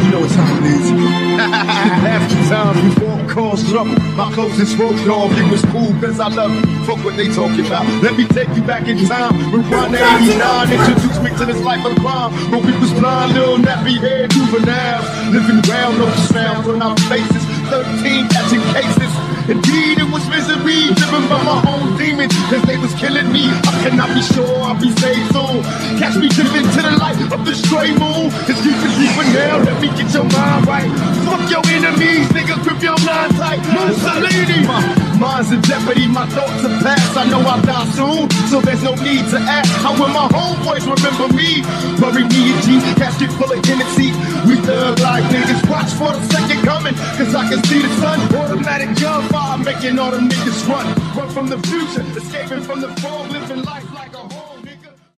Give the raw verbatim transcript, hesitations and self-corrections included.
you know what time it is. Half the time you won't cause trouble. My closest folk dog, you was cool cause I love you. Fuck what they talking about. Let me take you back in time. Rewind to eighty-nine, introduce me to this life of crime. But we was blind, little nappy head juveniles. Living round no sound on our faces. Thirteen catching cases. Indeed, it was misery, living by my own demons, cause they was killing me. I cannot be sure I'll be saved soon. Catch me dipping to the light of the stray moon. It's deeper, deeper now, let me get your mind right. Fuck your enemies, nigga, grip your mind tight. Mussolini, my mind's in jeopardy, my thoughts are past. I know I'll die soon, so there's no need to ask. How will my homeboys remember me? Bury me in G, casket full of Hennessy. We thug like niggas, watch for the second coming, cause I can see the sun. Automatic gunfire, making all them niggas run. Run from the future, escaping from the fall, living life.